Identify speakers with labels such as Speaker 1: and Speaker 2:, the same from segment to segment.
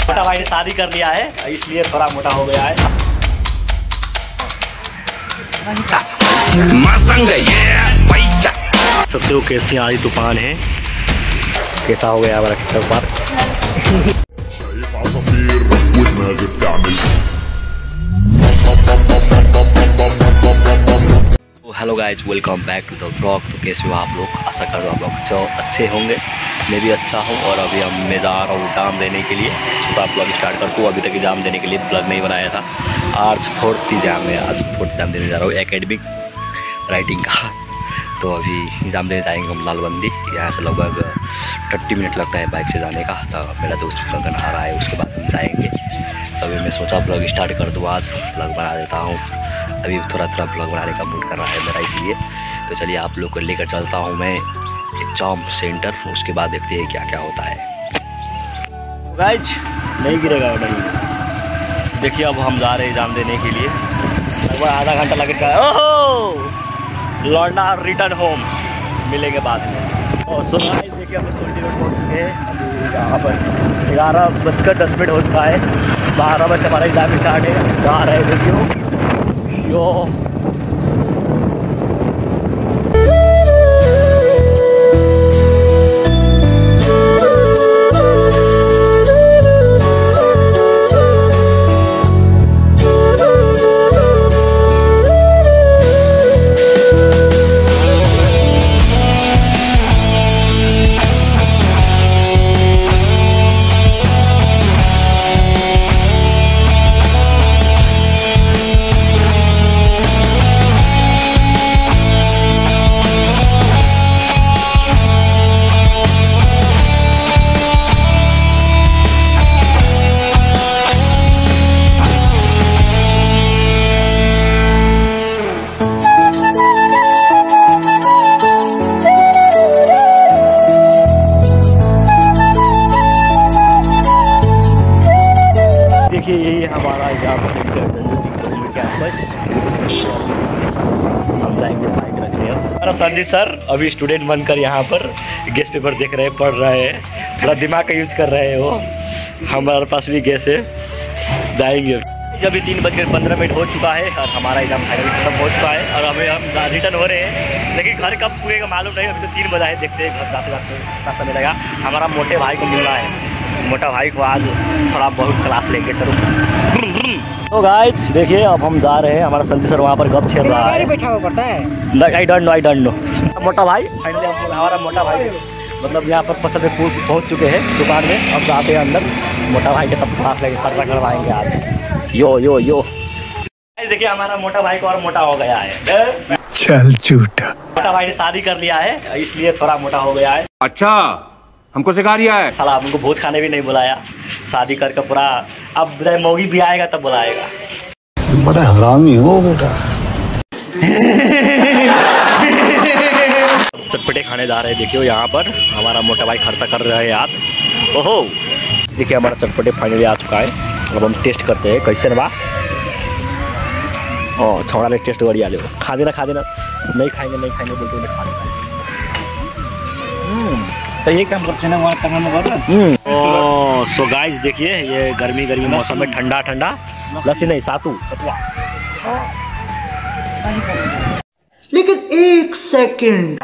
Speaker 1: छोटा भाई ने शादी कर लिया है इसलिए थोड़ा मोटा हो गया है। सबसे वो कैसी आधी तूफान है, कैसा हो गया हमारा ट्रक पार। Hello guys, welcome back to the blog. तो कैसे हो आप लोग? आशा कर आप लोग अच्छे होंगे। मैं भी अच्छा हूँ और अभी मैं जा रहा हूँ एग्ज़ाम देने के लिए। सोचा ब्लॉग स्टार्ट कर दूँ। अभी तक एग्ज़ाम देने के लिए ब्लॉग नहीं बनाया था। आज फोर्थ एग्ज़ाम है, आज फोर्थ एग्ज़ाम देने जा रहा हूँ एकेडमिक राइटिंग का। तो अभी एग्ज़ाम देने जाएंगे हम लालबंदी। यहाँ से लगभग 30 मिनट लगता है बाइक से जाने का। तो मेरा दोस्त गगन आ रहा है, उसके बाद हम जाएँगे। तभी मैं सोचा ब्लॉग स्टार्ट कर दूँ, आज ब्लॉग बना देता हूँ। अभी थोड़ा ब्लॉग बनाने का मूड कर रहा है मेरा, इसलिए। तो चलिए आप लोग को लेकर चलता हूँ मैं एग्जाम सेंटर, उसके बाद देखते हैं क्या क्या होता है। गाइज नहीं गिरेगा नहीं। देखिए अब हम जा रहे हैं एग्जाम देने के लिए, लगभग आधा घंटा लगेगा। ओहो लौंडा रिटर्न होम, मिलेंगे बाद में। और सो गाइज देखिए हम सोल्टी रोड पहुँच चुके हैं। अभी यहाँ पर 11:10 हो चुका है। 12 बजे हमारा एग्जाम स्टार्ट है। जा रहे हैं देखिए यो। देखिए यही हमारा एग्जाम सेंटर जंजू कैंपस। हम जाएंगे बाइक रखने। हमारा संजीत सर अभी स्टूडेंट बनकर यहाँ पर गेस्ट पेपर देख रहे हैं, पढ़ रहे हैं, थोड़ा दिमाग का यूज़ कर रहे हैं वो। हमारे पास भी गैस है, जाएंगे। अभी 3:15 हो चुका है और हमारा एग्जाम फाइनल खत्म हो चुका है। और अभी हम रिटर्न हो रहे हैं, लेकिन घर कब पूरेगा मालूम नहीं। अभी तो 3 बजा है, देखते हैं घर जाते जाते कितना समय लगेगा। हमारा मोटे भाई को मिल रहा है, मोटा भाई को आज थोड़ा बहुत क्लास लेके चलो। तो गाइस देखिए अब हम जा रहे हैं। हमारा संजीत सर वहाँ पर गप छेड़ रहा है, बैठा हुआ पड़ता है। I don't know. मोटा भाई फाइनली हमारा मोटा भाई मतलब यहाँ पर पसंद से पहुँच चुके हैं दुकान में। अब जाते हैं अंदर, मोटा भाई के तब क्लास लेके खर्चा करवाएंगे आज। यो देखिए हमारा मोटा भाई को और मोटा हो गया है।
Speaker 2: चल झूठा।
Speaker 1: मोटा भाई ने शादी कर लिया है इसलिए थोड़ा मोटा हो गया है।
Speaker 3: अच्छा हमको सिखा रिया है
Speaker 1: साला, हमको भोज खाने भी नहीं बुलाया शादी करके पूरा। अब मौगी भी आएगा तब बुलाएगा।
Speaker 2: बड़ा हरामी हो बेटा।
Speaker 1: चटपटे खाने जा रहे हैं। देखियो यहाँ पर हमारा मोटा भाई खर्चा कर रहे हैं आज। ओहो देखिए हमारा चटपटे फाइनली आ चुका है। अब हम टेस्ट करते हैं कैसे ना बा। ओ छोड़ा ने टेस्ट बढ़िया ले, खा देना नहीं खाएंगे बोलते उन्हें खा देना।
Speaker 4: तो ये काम करते हैं वहाँ।
Speaker 1: सो गाइस देखिए ये गर्मी मौसम में ठंडा लस्सी नहीं सतुआ।
Speaker 4: लेकिन 1 सेकंड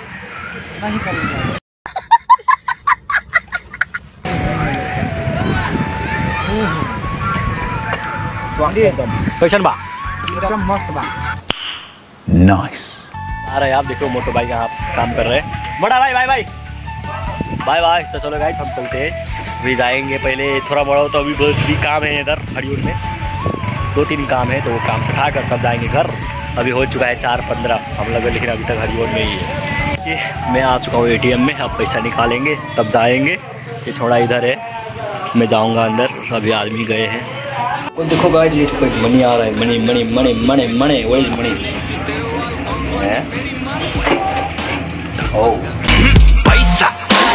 Speaker 1: कैसन बा?
Speaker 4: एकदम मस्त बा।
Speaker 2: नाइस।
Speaker 1: आ रहे हैं आप देखो मोटो भाई यहाँ काम कर रहे हैं। बड़ा भाई बाय। तो चलो गाइस हम चलते हैं, अभी जाएंगे। पहले थोड़ा बड़ा हो तो अभी बहुत भी काम है इधर हरियूर में, 2-3 काम है, तो वो काम सुखा कर तब जाएंगे घर। अभी हो चुका है 4:15 हम लोग, लेकिन अभी तक हरियूर में ही है। मैं आ चुका हूँ ATM में, अब पैसा निकालेंगे तब जाएंगे। ये छोड़ा इधर है, मैं जाऊँगा अंदर। अभी आदमी गए हैं। वो देखो गाइस ये मनी आ रहा है, मनी वो इज मनी है। ओ
Speaker 3: पैसा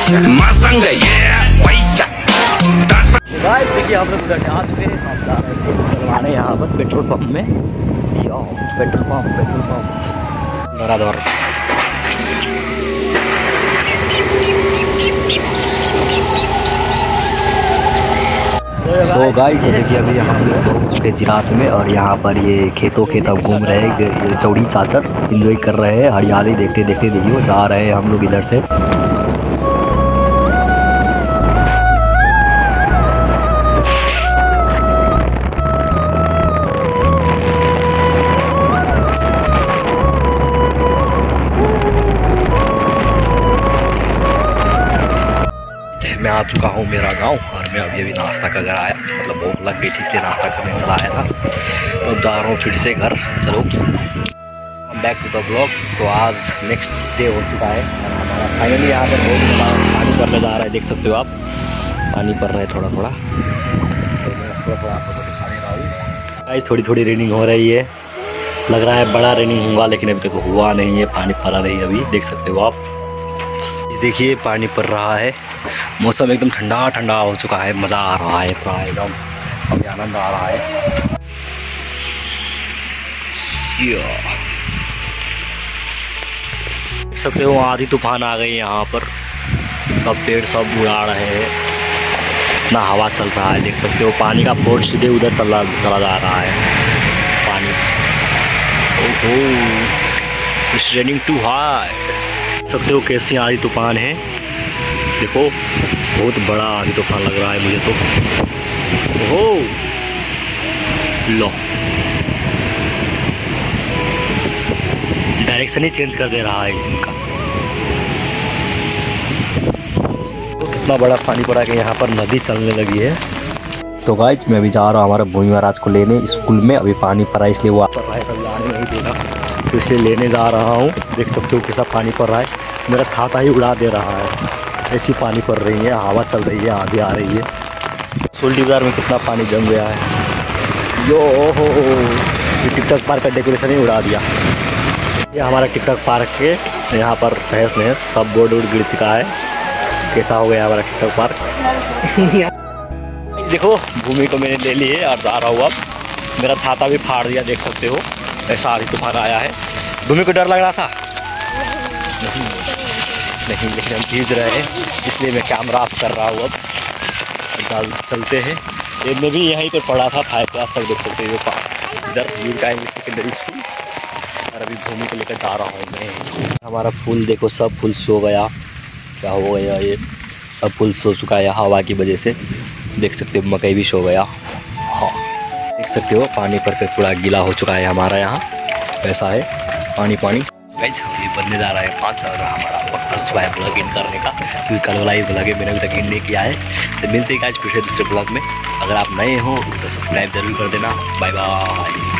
Speaker 3: पैसा।
Speaker 1: गाइस देखिए हम लोग उधर आ चुके हैं। हम जा रहे हैं चलवाने यहाँ पर पेट्रोल पंप में। पेट्रोल पंप धराधर। सो गाइस तो देखिए अभी हम लोग पहुँच चुके जिरात में और यहाँ पर ये खेतों खेत अब घूम रहे हैं, चौड़ी चादर एंजॉय कर रहे हैं, हरियाली देखते देखते देखिए वो जा रहे हैं हम लोग इधर से। मैं आ चुका हूँ मेरा गांव और मैं अभी नाश्ता कर घर आया, मतलब भूख लग गई थी इसलिए नाश्ता करने चला आया था। तो अब जा रहा हूँ फिर से घर। चलो बैक टू द ब्लॉग। तो आज नेक्स्ट डे हो चुका है और हमारा फाइनली यहाँ पर बहुत पानी पड़ने जा रहा है, देख सकते हो आप पानी पड़ रहा है थोड़ा थोड़ा। तो मैं थोड़ा आपको दिखाने रहा हूँ गाइस, थोड़ी थोड़ी रेनिंग हो रही है, लग रहा है बड़ा रेनिंग होगा लेकिन अभी तक हुआ नहीं है, पानी पड़ा नहीं है अभी, देख सकते हो आप। देखिए पानी पड़ रहा है, मौसम एकदम ठंडा ठंडा हो चुका है, मज़ा आ रहा है पूरा एकदम, अभी आनंद आ रहा है। देख सकते हो आधी तूफान आ गई यहाँ पर, सब पेड़ सब उड़ा रहे हैं, इतना हवा चल रहा है, देख सकते हो पानी का फोर्स सीधे उधर चला जा रहा है पानी। ओहो इट्स रेनिंग टू हाई, सकते हो कैसी आधी तूफान है, देखो बहुत बड़ा आधी तूफान लग रहा है मुझे तो। ओहो लो डायरेक्शन ही चेंज कर दे रहा है इनका। तो कितना बड़ा पानी पड़ा कि यहाँ पर नदी चलने लगी है। तो गाइस मैं अभी जा रहा हूँ हमारे भूमि महाराज को लेने स्कूल में, अभी पानी पड़ा इसलिए वो पड़ रहा है, कभी आने नहीं देगा तो इसलिए लेने जा रहा हूँ। देख सकते हो कैसा पानी पड़ रहा है, मेरा छाता ही उड़ा दे रहा है, ऐसी पानी पड़ रही है, हवा चल रही है, आंधी आ रही है। सोल्टी बाजार में कितना पानी जम गया है, यो हो ये टिकटॉक पार्क का डेकोरेशन ही उड़ा दिया। ये हमारा टिकटॉक पार्क के यहाँ पर तहस नहस सब बोर्ड वोर्ड गिर चुका है, कैसा हो गया हमारा टिकटॉक पार्क। देखो भूमि को मैंने ले ली है और जा रहा हूँ अब, मेरा छाता भी फाड़ दिया, देख सकते हो ऐसा आधी तूफान आया है। भूमि को डर लग रहा था नहीं लेकिन हम भीज रहे हैं इसलिए मैं कैमरा ऑफ कर रहा हूँ अब चलते हैं। ये मैं भी यहीं पर पढ़ा था 5 क्लास तक, देख सकते हो इधर यूका इंग्लिश सेकेंडरी स्कूल, और अभी भूमि को लेकर जा रहा हूँ मैं। हमारा फूल देखो सब फूल सो गया, क्या हो गया ये सब फूल सो चुका है हवा की वजह से, देख सकते हो मकई भी सो गया। हाँ देख सकते हो पानी पर पूरा गीला हो चुका है हमारा यहाँ, ऐसा है पानी पानी। गाइस ये बनने जा रहा है 5 और हमारा वक्त हो चुका है ब्लॉग इन करने का, क्योंकि कल वाला ही ब्लॉग है मैंने अभी तक इन नहीं किया है। तो मिलते हैं गाइस फिर से दूसरे ब्लॉग में, अगर आप नए हो तो सब्सक्राइब जरूर कर देना। Bye bye.